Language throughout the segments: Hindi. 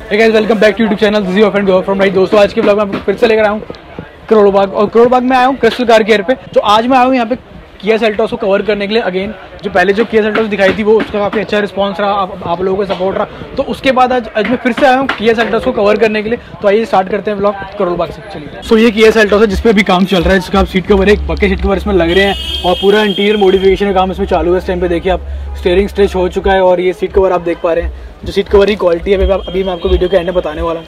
Hey guys, welcome back to YouTube channel. This is your friend Gaurav from right. दोस्तों आज के ब्लॉग में आपको फिर से लेकर आया हूँ करोड़ों बाग, और करोड़ों बाग में आया हूँ क्रिस्टल कार केयर पे। तो आज मैं आया हूँ यहाँ पे किया सेल्टॉस को कवर करने के लिए। अगेन जो पहले जो किया सेल्टॉस दिखाई थी वो उसका काफ़ी अच्छा रिस्पांस रहा, आप लोगों का सपोर्ट रहा। तो उसके बाद आज मैं फिर से आया हूँ किया सेल्टॉस को कवर करने के लिए। तो आइए स्टार्ट करते हैं ब्लॉग करोड़ों बाग से। चलिए, सो ये किया सेल्टॉस है जिसपे अभी काम चल रहा है, जिसका आप सीट कवर, एक पक्के सीट कवर इसमें लग रहे हैं और पूरा इंटीरियर मॉडिफिकेशन का काम इसमें चालू है। इस टाइम पे देखिए आप, स्टीयरिंग स्ट्रेच हो चुका है और ये सीट कवर आप देख पा रहे हैं। जो सीट कवर की क्वालिटी है अभी मैं आपको वीडियो के एंड में बताने वाला हूँ।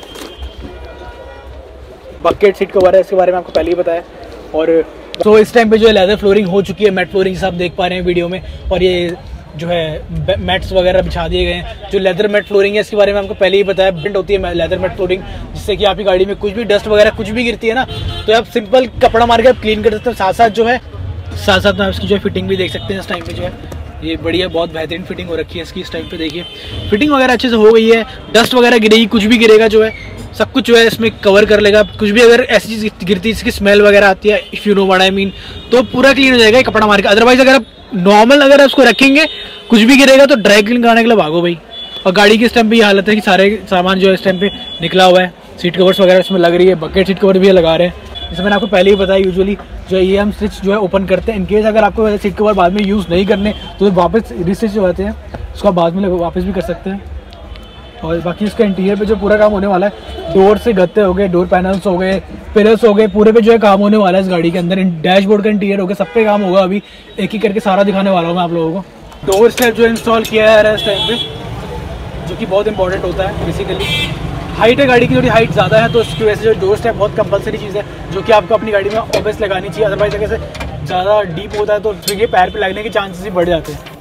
बकेट सीट कवर है, इसके बारे में आपको पहले ही बताया। और तो इस टाइम पे जो है लेदर फ्लोरिंग हो चुकी है, मैट फ्लोरिंग आप देख पा रहे हैं वीडियो में। और ये जो है मैट्स वगैरह बिछा दिए गए हैं। जो लेदर मैट फ्लोरिंग है इसके बारे में आपको पहले ही बताया, प्रिंट होती है लेदर मैट फ्लोरिंग, जिससे कि आपकी गाड़ी में कुछ भी डस्ट वगैरह कुछ भी गिरती है ना, तो आप सिंपल कपड़ा मार के आप क्लीन कर सकते हो। साथ साथ में आप इसकी जो है फिटिंग भी देख सकते हैं। इस टाइम पे जो है ये बढ़िया, बहुत बेहतरीन फिटिंग हो रखी है इसकी। इस टाइम पे देखिए फिटिंग वगैरह अच्छे से हो गई है। डस्ट वगैरह गिरेगी, कुछ भी गिरेगा जो है सब कुछ जो है इसमें कवर कर लेगा। कुछ भी अगर ऐसी चीज़ गिरती है इसकी स्मेल वगैरह आती है, if you know what I mean, तो पूरा क्लीन हो जाएगा कपड़ा मार के। अदरवाइज अगर आप नॉर्मल अगर उसको रखेंगे, कुछ भी गिरेगा तो ड्राई क्लीन कराने के लिए भागो भाई। और गाड़ी की इस टाइम पे ये हालत है कि सारे सामान जो है इस टाइम पे निकला हुआ है। सीट कवर्स वगैरह इसमें लग रही है, बकेट सीट कवर भी लगा रहे हैं। जैसे मैंने आपको पहले ही बताया, यूजुअली जो है ये हम स्विच जो है ओपन करते हैं। इनकेस अगर आपको सीट कवर बाद में यूज़ नहीं करने तो वापस रिस्टिच हो जाते हैं, उसको आप बाद में वापस भी कर सकते हैं। और बाकी इसका इंटीरियर पे जो पूरा काम होने वाला है, डोर से गत्ते हो गए, डोर पैनल्स हो गए, पिलर्स हो गए, पूरे पे जो है काम होने वाला है इस गाड़ी के अंदर। डैशबोर्ड का इंटीरियर हो गया, सब पे काम होगा। अभी एक ही करके सारा दिखाने वाला हूँ मैं आप लोगों को। डोर स्टेप जो इंस्टॉल किया जा रहा है इस टाइम पे, जो कि बहुत इंपॉर्टेंट होता है। बेसिकली हाइट है गाड़ी की, थोड़ी हाइट ज़्यादा है, तो इसकी वजह से जो डोर स्टेप बहुत कंपलसरी चीज़ है, जो कि आपको अपनी गाड़ी में ऑब्वियस लगानी चाहिए। अदरवाइज अगर से ज़्यादा डीप होता है तो फिर ये पैर पे लगने के चांसेस ही बढ़ जाते हैं।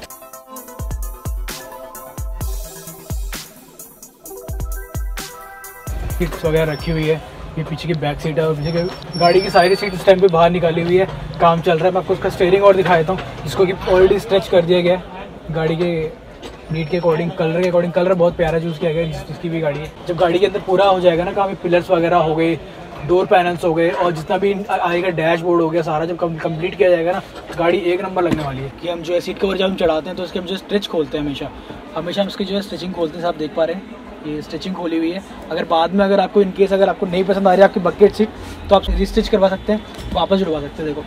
सीट्स वगैरह रखी हुई है, ये पीछे की बैक सीट है और पीछे की गाड़ी की सारी सीट इस टाइम पे बाहर निकाली हुई है, काम चल रहा है। मैं आपको उसका स्टीयरिंग और दिखा देता हूँ, जिसको कि ऑलरेडी स्ट्रेच कर दिया गया है गाड़ी के नीड के अकॉर्डिंग, कलर के अकॉर्डिंग। कलर बहुत प्यारा चूज़ किया गया है जिसकी भी गाड़ी है। जब गाड़ी के अंदर पूरा हो जाएगा ना काम, पिलर्स वगैरह हो गए, डोर पैनल्स हो गए और जितना भी आएगा डैशबोर्ड हो गया, सारा जब कंप्लीट किया जाएगा ना, गाड़ी एक नंबर लगने वाली है। कि हम जो है सीट कवर जब हम चढ़ाते हैं तो इसके हम जो स्ट्रेच खोलते हैं, हमेशा हम इसकी जो है स्टिचिंग खोलते हैं। आप देख पा रहे हैं ये स्टिचिंग खोली हुई है। अगर बाद में अगर आपको इनकेस अगर आपको नहीं पसंद आ रही है आपकी बकेट सीट, तो आप रिस्टिच करवा सकते हैं, वापस जुड़वा सकते हैं। देखो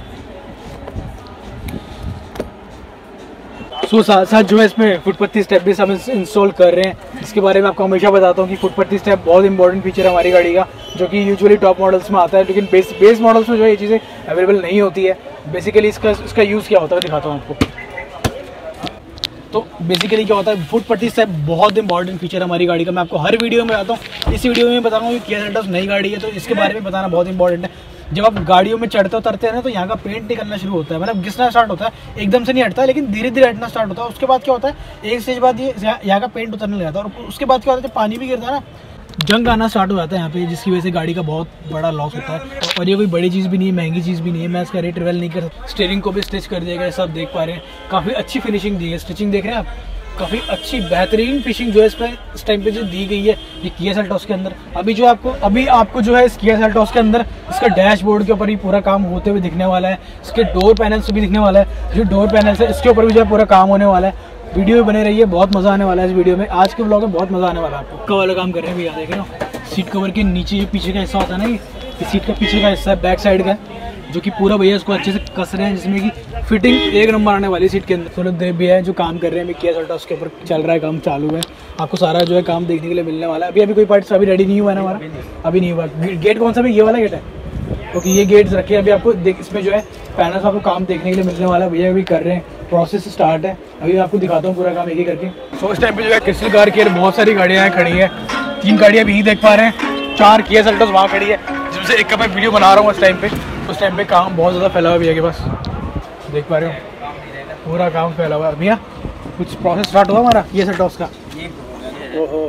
सो साथ जो है इसमें फुटपत्ती स्टेप भी हम इंस्टॉल कर रहे हैं। इसके बारे में आपको हमेशा बताता हूँ कि फुटपत्ती स्टेप बहुत इंपॉर्टेंट फीचर है हमारी गाड़ी का, जो कि यूजुअली टॉप मॉडल्स में आता है, लेकिन बेस मॉडल्स में जो है ये चीज़ें अवेलेबल नहीं होती है। बेसिकली इसका यूज़ क्या होता है दिखाता हूँ आपको। तो बेसिकली क्या होता है, फुटपत्ती स्टेप बहुत इंपॉर्टेंट फीचर है हमारी गाड़ी का। मैं आपको हर वीडियो में आता हूँ, इस वीडियो में बताऊँगा कि किया सेल्टॉस नई गाड़ी है, तो इसके बारे में बताना बहुत इंपॉर्टेंट है। जब आप गाड़ियों में चढ़ते उतरते हैं ना, तो यहाँ का पेंट निकलना शुरू होता है, मतलब घिसना स्टार्ट होता है। एकदम से नहीं हटता, लेकिन धीरे धीरे हटना स्टार्ट होता है। उसके बाद क्या होता है, एक स्टेज बाद ये यहाँ का पेंट उतरने लग जाता है। और उसके बाद क्या होता है, जब पानी भी गिरता है ना, जंग आना स्टार्ट हो जाता है यहाँ पे, जिसकी वजह से गाड़ी का बहुत बड़ा लॉस होता है। और ये कोई बड़ी चीज़ भी नहीं है, महंगी चीज़ भी नहीं है। मैं इसका रेट रिवेल नहीं कर सकता। स्टीयरिंग को भी स्टिच कर दिया गया, सब देख पा रहे हैं। काफ़ी अच्छी फिनिशिंग दी है, स्टिचिंग देख रहे हैं आप, काफ़ी अच्छी बेहतरीन फिनिशिंग जो है इस टाइम पे जो दी गई है ये किया सेल्टॉस के अंदर। अभी आपको जो है इस किया सेल्टॉस के अंदर इसका डैशबोर्ड के ऊपर ही पूरा काम होते हुए दिखने वाला है। इसके डोर पैनल्स भी दिखने वाला है, जो डोर पैनल्स है इसके ऊपर भी जो है पूरा काम होने वाला है। वीडियो में बने रहिए, बहुत मज़ा आने वाला है इस वीडियो में। आज के ब्लॉग में बहुत मज़ा आने वाला है आपको। वाला काम कर रहे हैं भैया, देख रहे हो सीट कवर के नीचे जो पीछे का हिस्सा होता है ना, ये सीट का पीछे का हिस्सा बैक साइड का, जो कि पूरा भैया इसको अच्छे से कस रहे हैं, जिसमें कि फिटिंग एक नंबर आने वाली है सीट के अंदर। तो लोग देख भी है जो काम कर रहे हैं, किया सेल्टॉस के ऊपर चल रहा है, काम चालू है। आपको सारा जो है काम देखने के लिए मिलने वाला है। अभी कोई पार्ट्स अभी रेडी नहीं हुआ है ना हमारा, अभी नहीं हुआ। गेट कौन सा भी, ये वाला गेट है, क्योंकि ये गेट्स रखे हैं। अभी आपको इसमें जो है पैनल्स आपको काम देखने के लिए मिलने वाला है। भैया अभी कर रहे हैं, प्रोसेस स्टार्ट है। अभी मैं आपको दिखाता हूँ पूरा काम एक ही करके। सो इस टाइम पे जो है क्रिस्टल कार केयर बहुत सारी गाड़ियाँ खड़ी है, 3 गाड़ियाँ भी देख पा रहे हैं, 4 किया सेल्टॉस वहाँ खड़ी है, जिसमें से एक का मैं वीडियो बना रहा हूँ इस टाइम पे। उस टाइम पे काम बहुत ज़्यादा फैला हुआ भैया के पास, देख पा रहे हो पूरा काम फैला हुआ है। भैया कुछ प्रोसेस स्टार्ट हुआ हमारा किया सेल्टॉस का। ओहो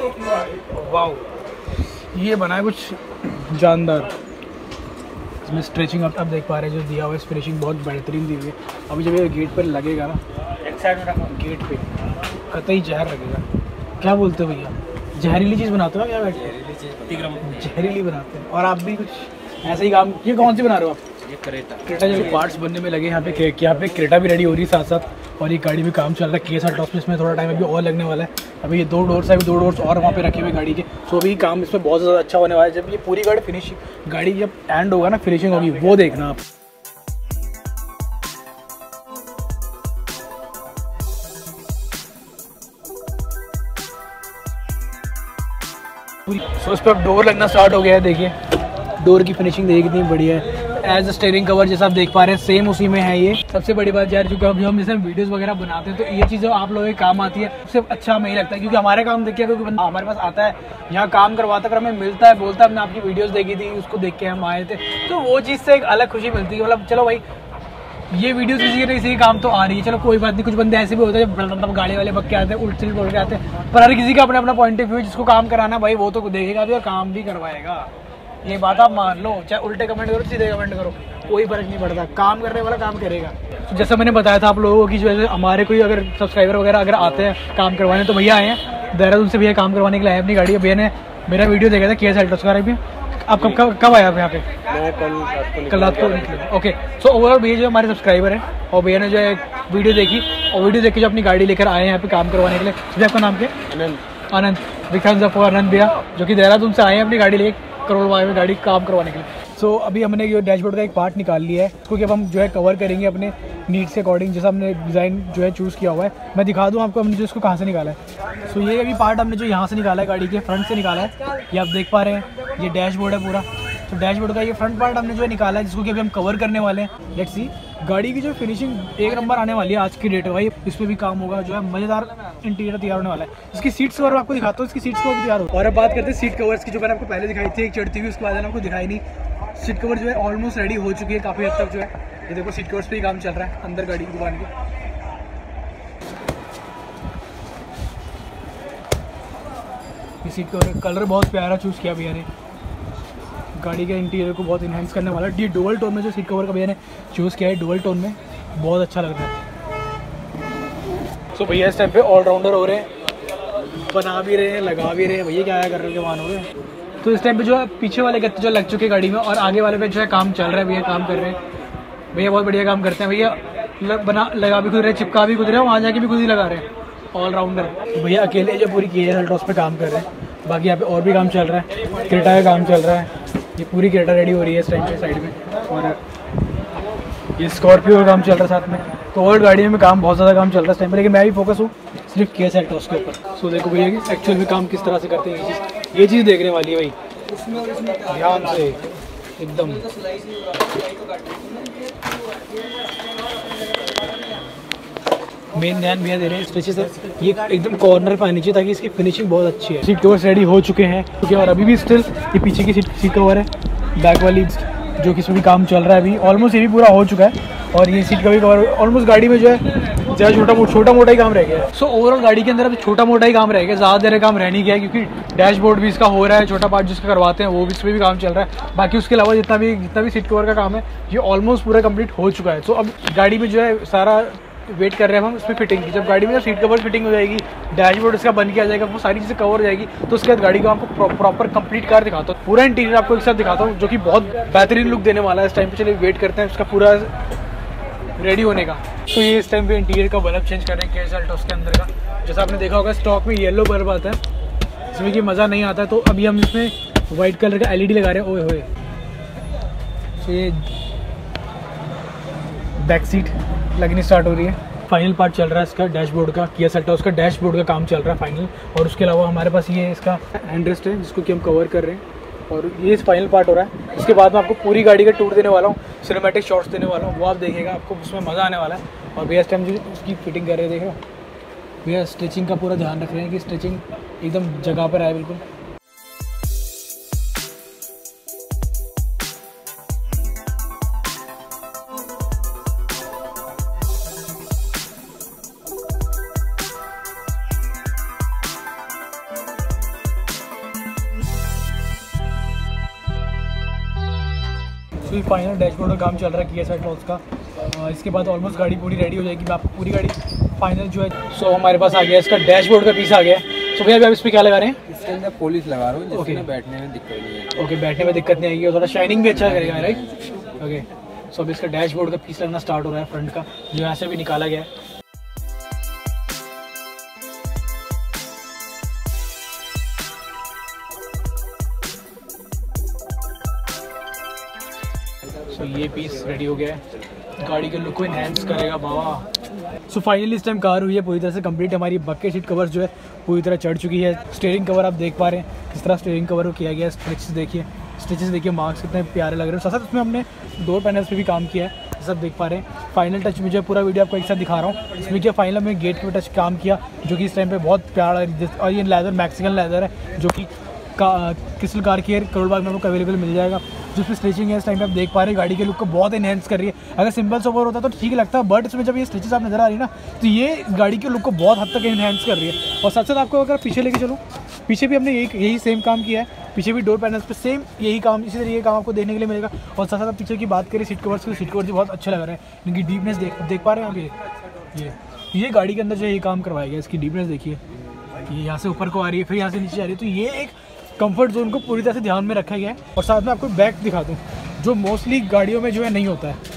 वाह, ये बना है कुछ जानदार, इसमें स्ट्रेचिंग आप देख पा रहे हैं जो दिया हुआ है, फिनिशिंग बहुत बेहतरीन दी हुई है। अभी जब ये गेट पर लगेगा ना, एक साइड में रखो, गेट पे कतई जहर लगेगा। क्या बोलते हो भैया, जहरीली चीज़ बनाते हो क्या? जहरीली बनाते हैं। और आप भी कुछ ऐसा ही काम, ये कौन सी बना रहे हो आप? ये क्रेटा जो पार्ट्स बनने में लगे यहाँ पे क्रेटा भी रेडी हो रही है साथ साथ। और ये गाड़ी में काम चल रहा है केस सेल्टॉस में। इसमें थोड़ा टाइम अभी और लगने वाला है। अभी ये 2 डोर्स है, अभी 2 डोर्स और वहाँ पे रखे हुए गाड़ी के। सो अभी काम इसमें बहुत ज़्यादा अच्छा होने वाला है। जब ये पूरी गाड़ी जब एंड होगा ना, फिनिशिंग होगी, वो देखना आप। सो इस पर अब डोर लगना स्टार्ट हो गया है। देखिए डोर की फिनिशिंग देखिए कितनी बढ़िया है। एज अ स्टीयरिंग कवर जैसा आप देख पा रहे हैं, सेम उसी में है ये। सबसे बड़ी बात यार, क्योंकि अभी हम जैसे वीडियोस वगैरह बनाते हैं तो ये चीज़ें आप लोगों के काम आती है, सबसे अच्छा हमें ही लगता है। क्योंकि हमारे काम देखिए, क्योंकि बंदा हमारे पास आता है, यहाँ काम करवाता कर हमें मिलता है, बोलता है हमने आपकी वीडियोस देखी थी, उसको देख के हम आए थे, तो वो चीज़ से एक अलग खुशी मिलती है। मतलब चलो भाई ये वीडियो किसी काम तो आ रही है, चलो कोई बात नहीं। कुछ बंदे ऐसे भी होते हैं मतलब गाड़ी वाले बक के आते हैं, उल्ट सीट बोल के आते हैं, पर हर किसी का अपना अपना पॉइंट ऑफ व्यू है। जिसको काम कराना भाई वो तो देखेगा भी और काम भी करवाएगा। ये बात आप मान लो, चाहे उल्टे कमेंट करो सीधे कमेंट करो, कोई फर्क नहीं पड़ता, काम करने वाला काम करेगा। तो जैसा मैंने बताया था आप लोगों की, जो है हमारे कोई अगर सब्सक्राइबर वगैरह अगर आते हैं काम करवाने, तो भैया आए हैं देहरादून से, भैया काम करवाने के लिए आए अपनी गाड़ी। भैया ने मेरा वीडियो देखा था किया सेल्टॉस का। भी आप कब आया आप यहाँ पे? कल रात को निकले। ओके, सो ओवरऑल भैया जो हमारे सब्सक्राइबर हैं, और भैया ने जो है वीडियो देखी, और वीडियो देख के जो अपनी गाड़ी लेकर आए हैं यहाँ पे काम करवाने के लिए। भैया आपका नाम क्या? Anand. Big thanks for Anand भैया, जो कि देहरादून से आए हैं अपनी गाड़ी लेके करोड़ में गाड़ी काम करवाने के लिए। सो अभी हमने ये डैशबोर्ड का एक पार्ट निकाल लिया है, इसको कि अब हम जो है कवर करेंगे अपने नीड्स के अकॉर्डिंग, जैसा हमने डिज़ाइन जो है चूज़ किया हुआ है। मैं दिखा दूँ आपको हमने जो इसको कहाँ से निकाला है। सो ये अभी पार्ट हमने जो यहाँ से निकाला है, गाड़ी के फ्रंट से निकाला है। ये आप देख पा रहे हैं, ये डैशबोर्ड है पूरा। तो डैशबोर्ड का ये फ्रंट पार्ट हमने जो है निकाला है, जिसको कि अभी हम कवर करने वाले हैं। लेट्स सी, गाड़ी की जो फिनिशिंग एक नंबर आने वाली है आज की डेट में भाई। इस पर भी काम होगा, जो है मज़ेदार इंटीरियर तैयार होने वाला है। इसकी सीट्स कवर आपको दिखाता हूँ, इसकी सीट्स कवर तैयार हो। और अब बात करते हैं सीट कवर्स की, जो मैंने आपको पहले दिखाई थी एक चढ़ती हुई, उसके बाद आपको दिखाई नहीं। सीट कवर जो है ऑलमोस्ट रेडी हो चुकी है काफ़ी हद तक। जो है ये देखो सीट कवर्स पे ही काम चल रहा है अंदर गाड़ी की दुकान के। ये सीट कवर कलर बहुत प्यारा चूज़ किया भैया ने, गाड़ी के इंटीरियर को बहुत इन्हेंस करने वाला। ये डुअल टोन में जो सीट कवर का भैया ने चूज़ किया है, डुअल टोन में बहुत अच्छा लग रहा है। सो भैया इस टाइम पे ऑलराउंडर हो रहे हैं, बना भी रहे हैं, लगा भी रहे हैं। भैया क्या आया कर रहे हो, मान हो गए। तो इस टाइम पे जो है पीछे वाले गत्ते जो लग चुके हैं गाड़ी में, और आगे वाले पे जो है काम चल रहा है। भैया काम कर रहे हैं, भैया बहुत बढ़िया काम करते हैं। भैया लगा भी खुद रहे, चिपका भी खुद रहे, वहाँ जाके भी खुद ही लगा रहे हैं, ऑलराउंडर। तो भैया अकेले जो पूरी किया सेल्टॉस पे काम कर रहे हैं। बाकी यहाँ पे और भी काम चल रहा है, क्रेटा का काम चल रहा है। ये पूरी क्रेटा रेडी हो रही है इस टाइम पे साइड में, और ये स्कॉर्पियो का काम चल रहा है साथ में। तो और गाड़ियों में काम बहुत ज़्यादा काम चल रहा है इस टाइम पे, लेकिन मैं भी फोकस हूँ सिर्फ किया सेल्टॉस के ऊपर। सो देखो भैया कि एक्चुअल में काम किस तरह से करते हैं, ये चीज़ देखने वाली है भाई, ध्यान से एकदम। मेन ध्यान भैया दे रहे हैं स्ट्रेचेस है, ये एकदम कॉर्नर पे आनी चाहिए ताकि इसकी फिनिशिंग बहुत अच्छी है। सीट कवर्स रेडी हो चुके हैं, क्योंकि और अभी भी स्टिल ये पीछे की सीट कवर है, बैक वाली जो कि इसमें भी काम चल रहा है अभी। ऑलमोस्ट ये भी पूरा हो चुका है, और ये सीट का भी कवर ऑलमोस्ट गाड़ी में जो है ज़्यादा छोटा मोटा ही काम रह गया है। सो ओवरऑल गाड़ी के अंदर अभी छोटा मोटा ही काम रह गया, ज़्यादा देर काम रह नहीं गया, क्योंकि डैशबोर्ड भी इसका हो रहा है, छोटा पार्ट जिसका करवाते हैं वो भी, इस पर भी काम चल रहा है। बाकी उसके अलावा जितना भी सीट कवर का काम है ये ऑलमोस्ट पूरा कंप्लीट हो चुका है। सो अब गाड़ी में जो है सारा वेट कर रहे हैं हम उस पर फिटिंग की। जब गाड़ी में सीट कवर फिटिंग हो जाएगी, डैशबोर्ड इसका बन के आ जाएगा, वो सारी चीज़ें कवर हो जाएगी, तो उसके बाद गाड़ी को आपको प्रॉपर कंप्लीट कार दिखाता हूँ, पूरा इंटीरियर आपको एक साथ दिखाता हूँ, जो कि बहुत बेहतरीन लुक देने वाला है इस टाइम पे। चलिए वेट करते हैं इसका पूरा रेडी होने का। तो ये इस टाइम पे इंटीरियर का बल्ब चेंज कर रहे हैं किया सेल्टॉस के अंदर का। जैसा आपने देखा होगा स्टॉक में येलो बल्ब आता है, इसमें कि मज़ा नहीं आता, तो अभी हम इसमें वाइट कलर का LED लगा रहे हैं। ओए होए, तो ये बैक सीट लगनी स्टार्ट हो रही है। फाइनल पार्ट चल रहा है इसका डैशबोर्ड का, किया सेल्टॉस का डैशबोर्ड का काम चल रहा है फाइनल। और उसके अलावा हमारे पास ये इसका हैंडरेस्ट है, जिसको कि हम कवर कर रहे हैं, और ये फाइनल पार्ट हो रहा है। इसके बाद मैं आपको पूरी गाड़ी का टूर देने वाला हूँ, सिनेमैटिक शॉट्स देने वाला हूँ, वो आप देखिएगा, आपको उसमें मज़ा आने वाला है। और भैया इस टाइम जो उसकी फिटिंग कर रहे हैं, देखो भैया स्टिचिंग का पूरा ध्यान रख रहे हैं कि स्टिचिंग एकदम जगह पर आए बिल्कुल। तो फाइनल डैशबोर्ड का काम चल रहा है किया सेल्टॉस का। इसके बाद ऑलमोस्ट गाड़ी पूरी रेडी हो जाएगी, मैं आपको पूरी गाड़ी फाइनल जो है। सो हमारे पास आ गया इसका डैशबोर्ड का पीस आ गया है। सो भैया अभी आप इस पर क्या लगा रहे हैं? इसके अंदर पॉलिश लगा रहा हूँ, जिससे बैठने में दिक्कत नहीं है। ओके, बैठने में दिक्कत नहीं आएगी और थोड़ा शाइनिंग भी अच्छा करेगा, राइट? ओके, सो अभी इसका डैशबोर्ड का पीस लगना स्टार्ट हो रहा है फ्रंट का, जो यहाँ से भी निकाला गया है। ये पीस रेडी हो गया है, गाड़ी के लुक को इन्हेंस करेगा बाबा। सो फाइनली इस टाइम कार हुई है पूरी तरह से कंप्लीट। हमारी बकेट सीट कवर्स जो है पूरी तरह चढ़ चुकी है। स्टीयरिंग कवर आप देख पा रहे हैं किस तरह स्टीयरिंग कवर को किया गया है। स्टिचेस देखिए, मार्क्स कितने प्यारे लग रहे हैं। साथ साथ उसमें हमने डोर पैनल्स पे भी काम किया है, सब देख पा रहे हैं। फाइनल टच मुझे पूरा वीडियो आपको एक साथ दिखा रहा हूँ। इसमें क्या फाइनल में गेट पे टच काम किया जो कि इस टाइम पे बहुत प्यारा है। और ये लेदर मैक्सिकन लेदर है जो कि crystal car care Karol Bagh में आपको अवेलेबल मिल जाएगा। जिसमें स्टिचिंग है इस टाइम पे आप देख पा रहे हैं, गाड़ी के लुक को बहुत इनहेंस कर रही है। अगर सिंपल सोबर होता तो ठीक लगता है, बट इसमें जब ये स्टिचेस आप नजर आ रही है ना, तो ये गाड़ी के लुक को बहुत हद तक इनहेंस कर रही है। और साथ साथ आपको अगर पीछे लेके चलूँ, पीछे भी हमने यही सेम काम किया है। पीछे भी डोर पैनल्स पे सेम यही काम, इसी तरीके काम आपको देखने के लिए मिलेगा। और साथ साथ आप पीछे की बात करें सीट कवर्स की, सीट कवर्स भी बहुत अच्छे लग रहे हैं। इनकी डीपनेस देख पा रहे हैं आप। ये गाड़ी के अंदर जो ये काम करवाया गया, इसकी डीपनेस देखिए, ये यहाँ से ऊपर को आ रही है, फिर यहाँ से नीचे आ रही है। तो ये एक कंफर्ट जोन को पूरी तरह से ध्यान में रखा गया है। और साथ में आपको बैक दिखा दूँ, जो मोस्टली गाड़ियों में जो है नहीं होता है।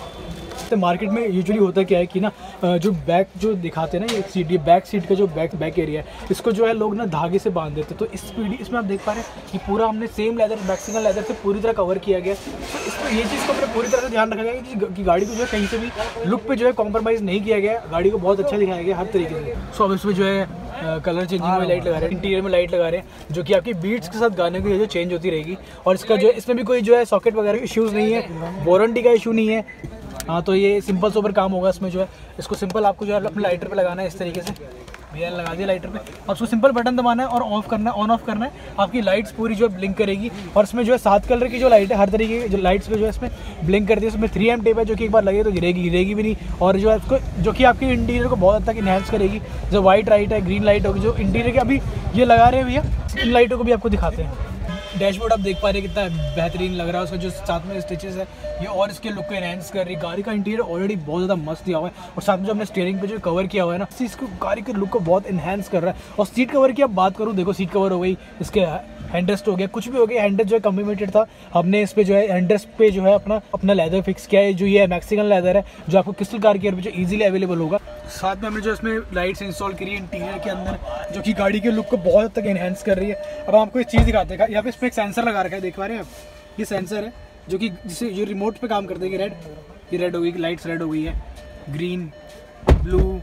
तो मार्केट में यूजुअली होता क्या है कि ना, जो बैक जो दिखाते हैं ना, ये सीट, ये बैक सीट का जो बैक एरिया है, इसको जो है लोग ना धागे से बांध देते हैं। तो इसमें आप देख पा रहे हैं कि पूरा हमने सेम लेदर, मैक्सिकन लेदर से पूरी तरह कवर किया गया। तो इसमें ये चीज़ को अपने पूरी तरह से ध्यान रखा गया कि गाड़ी को जो है कहीं से भी लुक पे जो है कॉम्प्रोमाइज़ नहीं किया गया। गाड़ी को बहुत अच्छा दिखाया गया हर तरीके से। सो अब इसमें जो है कलर चेंजिंग में लाइट लगा रहे हैं, इंटीरियर में लाइट लगा रहे हैं, जो कि आपकी बीट्स के साथ गाने की जो चेंज होती रहेगी। और इसका जो है, इसमें भी कोई जो है सॉकेट वगैरह इश्यूज़ नहीं है, वारंटी का इशू नहीं है। हाँ, तो ये सिंपल सोबर काम होगा इसमें जो है। इसको सिंपल आपको जो है अपने लाइटर पे लगाना है इस तरीके से। भैया लगा दिया लाइटर पे। अब उसको सिंपल बटन दबाना है और ऑफ करना है, ऑन ऑफ करना है। आपकी लाइट्स पूरी जो है ब्लिंक करेगी। और इसमें जो है 7 कलर की जो लाइट है, हर तरीके की जो लाइट्स पे जो है इसमें ब्लिंक करती है। इसमें 3M टेप है जो कि एक बार लगे तो गिरेगी भी नहीं। और जो है इसको, जो कि आपके इंटीरियर को बहुत हद तक इन्हेंस करेगी। जो वाइट लाइट है, ग्रीन लाइट होगी, जो इंटीरियर के अभी ये लगा रहे हैं भैया, इन लाइटों को भी आपको दिखाते हैं। डैशबोर्ड आप देख पा रहे हैं कितना बेहतरीन लग रहा है। उसका जो साथ में स्टिचेस है ये और इसके लुक को एनहांस कर रही है। गाड़ी का इंटीरियर ऑलरेडी बहुत ज़्यादा मस्त दिया हुआ है। और साथ में जो हमने स्टीयरिंग पे जो कवर किया हुआ है ना, इसको गाड़ी के लुक को बहुत एनहांस कर रहा है। और सीट कवर की आप बात करूँ, देखो सीट कवर हो गई, इसके हैंडरेस्ट हो गया, कुछ भी हो गया। हैंडरेस्ट जो है कम्यूटेड था, हमने इस पे जो है हैंडरेस्ट पे जो है अपना लेदर फिक्स किया है। जो ये मैक्सिकन लेदर है जो आपको क्रिस्टल कार केयर पे जो इजीली अवेलेबल होगा। साथ में हमने जो इसमें लाइट्स इंस्टॉल करी है इंटीरियर के अंदर, जो कि गाड़ी के लुक को बहुत हद तक एनहांस कर रही है। अब आपको एक चीज़ दिखाते हैं, यहाँ पे इसमें एक सेंसर लगा रखा है, देख पा रहे हैं आप। ये सेंसर है जो कि जिससे जो रिमोट पे काम करते हैं। ये रेड हो गई, लाइट्स रेड हो गई है, green, blue,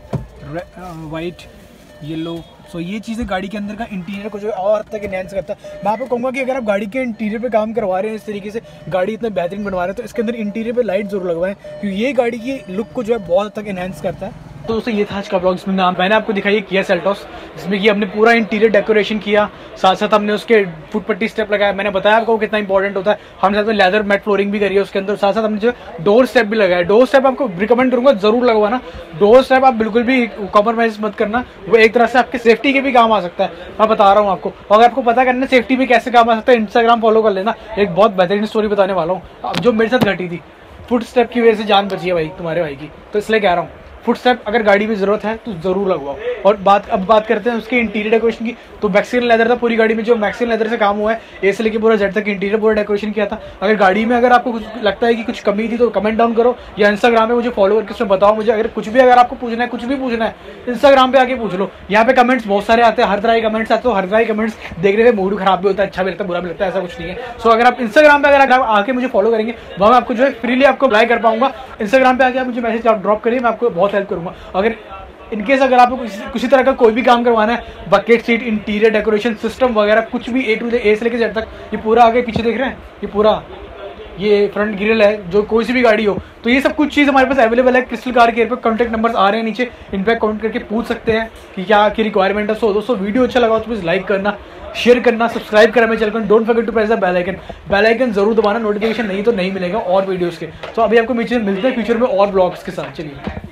white, yellow. So ये चीज़ें गाड़ी के अंदर का इंटीरियर को जो है और तक एनहांस करता है। मैं आपको कहूँगा कि अगर आप गाड़ी के इंटीरियर पे काम करवा रहे हैं, इस तरीके से गाड़ी इतना बेहतरीन बनवा रहे हैं, तो इसके अंदर इंटीरियर पे लाइट जरूर लगवाएं, क्योंकि ये गाड़ी की लुक को जो है बहुत तक एनहांस करता है। तो दोस्तों ये था आज का ब्लॉग, जिसमें मैंने आपको दिखाई किया सेल्टोस, जिसमें कि हमने पूरा इंटीरियर डेकोरेशन किया। साथ साथ हमने उसके फुट पट्टी स्टेप लगाया। मैंने बताया आपको कितना इंपॉर्टेंट होता है। हमने साथ में लेदर मैट फ्लोरिंग भी करी है उसके अंदर। साथ साथ हमने जो डोर स्टेप भी लगाया। डोर स्टेप आपको रिकमेंड करूंगा जरूर लगवाना। डोर स्टेप आप बिल्कुल भी कॉम्प्रोमाइज मत करना, वो एक तरह से आपके सेफ्टी के भी काम आ सकता है। मैं बता रहा हूँ आपको। अगर आपको पता करना सेफ्टी भी कैसे काम आ सकता है, इंस्टाग्राम फॉलो कर लेना। एक बहुत बेहतरीन स्टोरी बताने वाला हूँ जो मेरे साथ घटी थी। फुट स्टेप की वजह से जान बची है भाई, तुम्हारे भाई की, तो इसलिए कह रहा हूँ फुट स्टेप अगर गाड़ी में जरूरत है तो जरूर लगवाओ। और अब बात करते हैं उसके इंटीरियर डेकोरेशन की। तो मैक्सिकन लेदर था पूरी गाड़ी में, जो मैक्सिकन लेदर से काम हुआ है, ए से लेके पूरा जेड तक इंटीरियर पूरा डेकोरेशन किया था। अगर गाड़ी में अगर आपको कुछ लगता है कि कुछ कमी थी तो कमेंट डाउन करो, या इंस्टाग्राम में मुझे फॉलो करके उसमें बताओ। मुझे अगर कुछ भी अगर आपको पूछना है, कुछ भी पूछना है, इंस्टाग्राम पे आके पूछ लो। यहाँ पे कमेंट्स बहुत सारे आते हैं, हर तरह के कमेंट्स आते हैं। हर तरह के कमेंट्स देखने में मूड खराब भी होता है, अच्छा भी लगता है, बुरा भी लगता है, ऐसा कुछ नहीं है। सो अगर आप इंस्टाग्राम पे अगर आके मुझे फॉलो करेंगे, वहाँ मैं आपको जो है फ्रीली आपको अप्लाई कर पाऊंगा। इंस्टाग्राम पे आके आप मुझे मैसेज ड्रॉप करिए, मैं आपको बहुत हेल्प करूँगा। अगर इनकेस अगर आपको किसी तरह का कोई भी काम करवाना है, bucket seat, interior decoration, system वगैरह कुछ भी, ए से लेकर जेड तक, ये पूरा आगे पीछे देख रहे हैं, ये पूरा ये फ्रंट ग्रिल है, जो कोई सी भी गाड़ी हो, तो ये सब कुछ चीज़ हमारे पास अवेलेबल है क्रिस्टल कार केयर पे। कॉन्टैक्ट नंबर्स आ रहे हैं नीचे, इन पर कॉन्टैक्ट करके पूछ सकते हैं कि क्या की रिक्वायरमेंट है। सो दोस्तों वीडियो अच्छा लगा तो प्लीज़ लाइक करना, शेयर करना, सब्सक्राइब करना मेरे चैनल को। Don't forget to press the bell icon जरूर दबाना, नोटिफिकेशन नहीं तो नहीं मिलेगा और वीडियोज़ के। तो अभी आपको मिलते हैं फ्यूचर में और ब्लॉग्स के साथ। चलिए।